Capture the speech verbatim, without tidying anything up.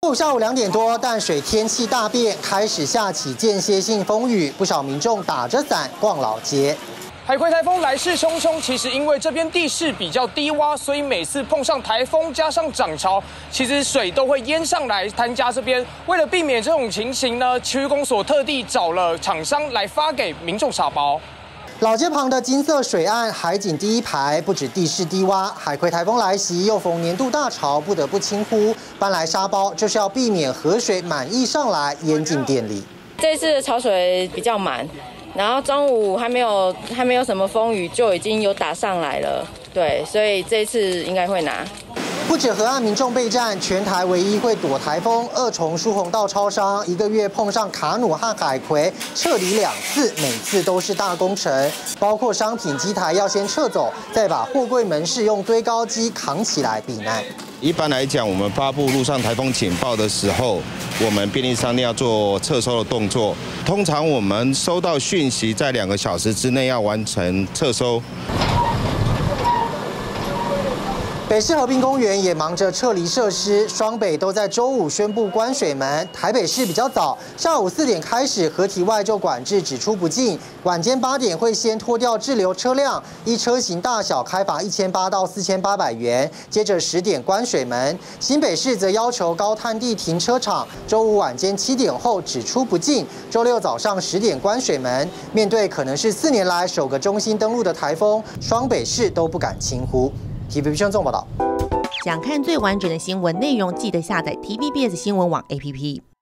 下午两点多，淡水天气大变，开始下起间歇性风雨，不少民众打着伞逛老街。 海葵台风来势汹汹，其实因为这边地势比较低洼，所以每次碰上台风加上涨潮，其实水都会淹上来滩家这边。为了避免这种情形呢，区公所特地找了厂商来发给民众沙包。 老街旁的金色水岸，海景第一排，不止地势低洼，海葵台风来袭，又逢年度大潮，不得不轻忽搬来沙包，就是要避免河水满溢上来淹进店里。 这次潮水比较满。 然后中午还没有还没有什么风雨，就已经有打上来了，对，所以这一次应该会拿。 不止河岸民众备战，全台唯一会躲台风二重疏洪道超商，一个月碰上卡努和海葵，撤离两次，每次都是大工程，包括商品机台要先撤走，再把货柜门市用堆高机扛起来避难。 一般来讲，我们发布陆上台风警报的时候，我们便利商店要做撤收的动作。通常我们收到讯息，在两个小时之内要完成撤收。 北市河滨公园也忙着撤离设施，双北都在周五宣布关水门。台北市比较早，下午四点开始，河堤外就管制只出不进。晚间八点会先拖掉滞留车辆，依车型大小开罚一千八到四千八百元。接着十点关水门。新北市则要求高滩地停车场周五晚间七点后只出不进，周六早上十点关水门。面对可能是四年来首个中心登陆的台风，双北市都不敢轻忽。 T V B 新闻报道。 想看最完整的新闻内容，记得下载 T V B S 新闻网 A P P。